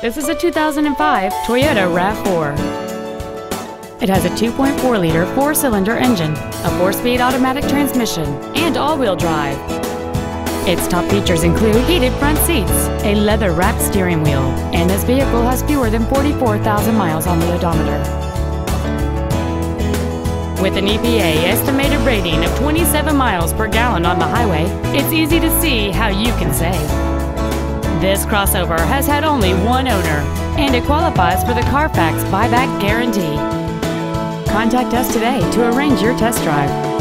This is a 2005 Toyota RAV4. It has a 2.4-liter four-cylinder engine, a 4-speed automatic transmission, and all-wheel drive. Its top features include heated front seats, a leather-wrapped steering wheel, and this vehicle has fewer than 44,000 miles on the odometer. With an EPA estimated rating of 27 miles per gallon on the highway, it's easy to see how you can save. This crossover has had only one owner, and it qualifies for the Carfax buyback guarantee. Contact us today to arrange your test drive.